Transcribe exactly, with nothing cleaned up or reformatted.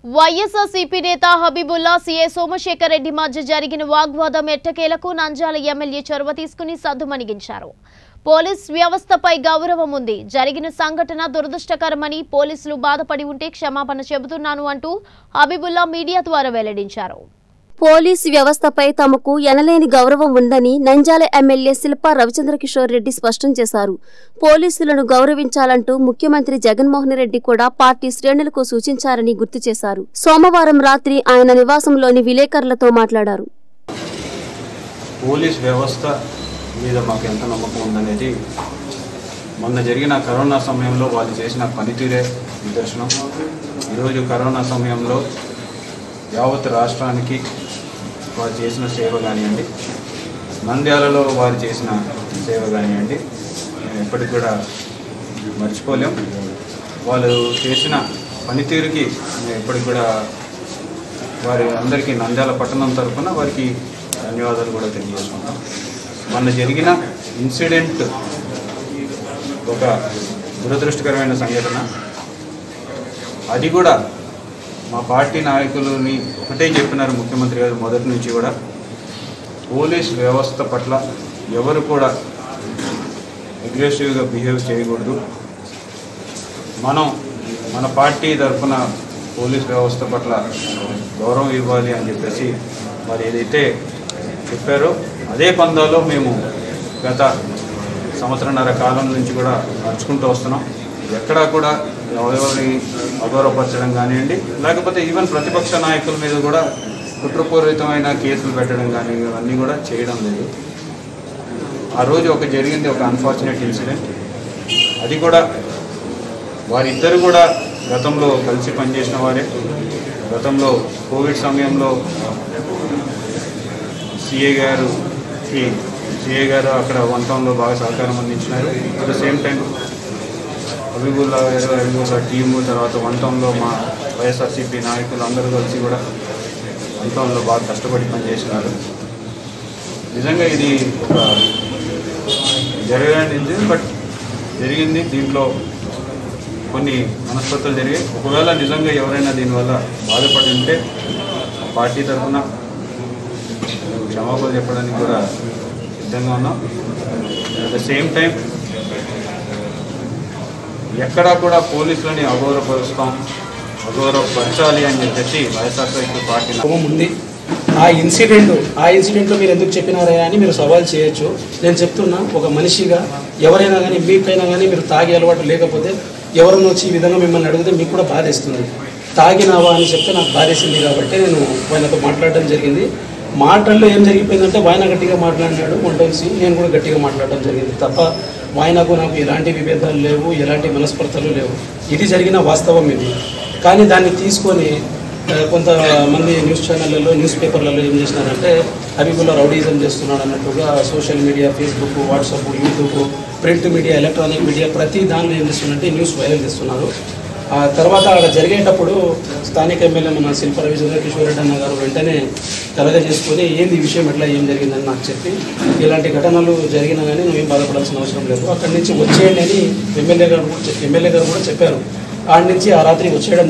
వైఎస్ఆర్సీపీ నేత హబీబుల్లా సీఏ సోమశేఖర్ రెడ్డి మధ్య జరిగిన వాగ్వాదం ఎట్టకేలకు నంద్యాల ఎమ్మెల్యే చొరవ తీసుకుని సద్దుమణిగించారు. పోలీస్ వ్యవస్థపై గౌరవం ఉంది. జరిగిన సంఘటన దురదృష్టకరమని పోలీసులు బాధపడి ఉంటే క్షమాపణ చెబుతున్నాను అంటూ హబీబుల్లా మీడియా ద్వారా వెల్లడించారు. పోలీసు వ్యవస్థపై తమకు ఎనలేని గౌరవం ఉందని నంద్యాల ఎమ్మెల్యే శిల్పా రవిచంద్రకిషోర్ రెడ్డి స్పష్టం చేశారు. పోలీసులను గౌరవించాలంటూ ముఖ్యమంత్రి జగన్మోహన్ రెడ్డి కూడా పార్టీ శ్రేణులకు సూచించారని గుర్తు చేశారు. సోమవారం రాత్రి ఆయన నివాసంలోని విలేకరులతో మాట్లాడారు. పోలీస్ వ్యవస్థ మీద మాకు ఎంత నమ్మకం ఉందనేది మొన్న జరిగిన కరోనా సమయంలో వాళ్ళు చేసిన పనితీరే నిదర్శనం. ఈరోజు కరోనా సమయంలో యావత్ రాష్ట్రానికి వారు చేసిన సేవ కానివ్వండి, నంద్యాలలో వారు చేసిన సేవ కానివ్వండి, మేము ఎప్పటికి కూడా మర్చిపోలేం. వాళ్ళు చేసిన పనితీరుకి మేము ఎప్పటికి కూడా వారి అందరికీ నంద్యాల పట్టణం తరఫున వారికి ధన్యవాదాలు కూడా తెలియజేసుకుంటాం. మొన్న జరిగిన ఇన్సిడెంట్ ఒక దురదృష్టకరమైన సంఘటన. అది కూడా మా పార్టీ నాయకులని ఒకటే చెప్పినారు ముఖ్యమంత్రి గారు మొదటి నుంచి కూడా, పోలీస్ వ్యవస్థ పట్ల ఎవరు కూడా అగ్రెసివ్గా బిహేవ్ చేయకూడదు. మనం మన పార్టీ తరఫున పోలీస్ వ్యవస్థ పట్ల గౌరవం ఇవ్వాలి అని చెప్పేసి మరి ఏదైతే చెప్పారో అదే పందాలో మేము గత సంవత్సరన్నర కాలం నుంచి కూడా నడుచుకుంటూ వస్తున్నాం. ఎక్కడా కూడా ఎవరిని అగౌరవపరచడం కానివ్వండి, లేకపోతే ఈవెన్ ప్రతిపక్ష నాయకుల మీద కూడా కుట్రపూరితమైన కేసులు పెట్టడం కానీ ఇవన్నీ కూడా చేయడం లేదు. ఆ రోజు ఒక జరిగింది ఒక అన్ఫార్చునేట్ ఇన్సిడెంట్. అది కూడా వారిద్దరు కూడా గతంలో కలిసి పనిచేసిన వారే. గతంలో కోవిడ్ సమయంలో సిఏ గారు సిఏ గారు అక్కడ వన్ టౌన్లో బాగా సహకారం అందించినారు. At the same time Habibullah గారు హబీబుల్లా టీము, తర్వాత వన్ టౌన్లో మా వైఎస్ఆర్సీపీ నాయకులు అందరూ కలిసి కూడా వన్ టౌన్లో బాగా కష్టపడి పనిచేసినారు. నిజంగా ఇది ఒక జరగనిది, బట్ జరిగింది. దీంట్లో కొన్ని మనస్పర్ధలు జరిగాయి. ఒకవేళ నిజంగా ఎవరైనా దీనివల్ల బాధపడి ఉంటే పార్టీ తరఫున క్షమాపణ చెప్పడానికి కూడా సిద్ధంగా ఉన్నాం. అట్ ద సేమ్ టైం ఎక్కడా కూడా పోలీసులని అగౌరవపరుస్తాం, అగౌరవపరచాలి అని చెప్పేసి వైఎస్ఆర్సీపీ పార్టీ ఉంది. ఆ ఇన్సిడెంట్ ఆ ఇన్సిడెంట్లో మీరు ఎందుకు చెప్పినారా అని మీరు సవాల్ చేయొచ్చు. నేను చెప్తున్నా, ఒక మనిషిగా ఎవరైనా కానీ మీకైనా కానీ మీరు తాగే అలవాటు లేకపోతే ఎవరైనా వచ్చి ఈ విధంగా మిమ్మల్ని అడిగితే మీకు కూడా బాధేస్తుంది. తాగినావా అని చెప్తే నాకు బాధేసింది కాబట్టి నేను ఆయనతో మాట్లాడడం జరిగింది. మాటల్లో ఏం జరిగిపోయిందంటే ఆయన గట్టిగా మాట్లాడినాడు వంటసి, నేను కూడా గట్టిగా మాట్లాడడం జరిగింది తప్ప ఆయనకు నాకు ఎలాంటి విభేదాలు లేవు, ఎలాంటి మనస్పర్ధలు లేవు. ఇది జరిగిన వాస్తవం ఇది. కానీ దాన్ని తీసుకొని కొంతమంది న్యూస్ ఛానళ్ళలో న్యూస్ పేపర్లలో ఏం చేసినారంటే హబీబుల్లా రౌడీజం చేస్తున్నాడు అన్నట్టుగా social media, Facebook, WhatsApp, YouTube, print media, electronic media ప్రతి దానిలో ఏం చేస్తున్నారంటే న్యూస్ వైరల్ చేస్తున్నారు. ఆ తర్వాత అక్కడ జరిగేటప్పుడు స్థానిక ఎమ్మెల్యే మన శిల్పా రవిచంద్రకిషోర్ రెడ్డి అన్న గారు వెంటనే కలగ చేసుకొని ఏంది ఈ విషయం ఎట్లా ఏం జరిగిందని నాకు చెప్పి, ఇలాంటి ఘటనలు జరిగినా కానీ నువ్వేం బాధపడాల్సిన అవసరం లేదు, అక్కడి నుంచి వచ్చేయండి అని ఎమ్మెల్యే గారు ఎమ్మెల్యే గారు కూడా చెప్పారు. ఆడి నుంచి ఆ రాత్రి వచ్చేయడం